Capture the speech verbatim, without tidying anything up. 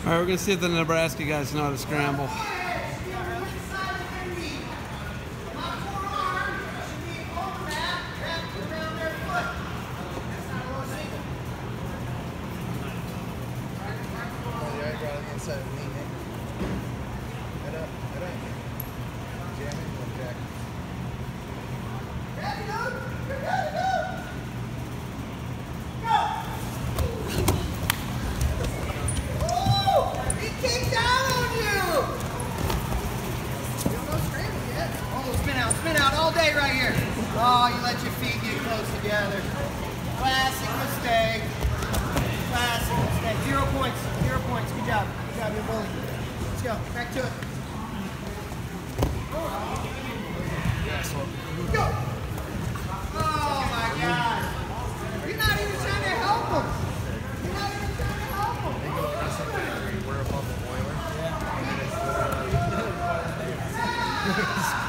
All right, we're gonna see if the Nebraska guys know how to scramble. Spin out all day right here. Oh, you let your feet get close together. Classic mistake. Classic mistake. Zero points. Zero points. Good job. Good job, you're bully. Let's go. Back to it. Go! Oh my God. You're not even trying to help him. You're not even trying to help him. We're above the boiler. Yeah.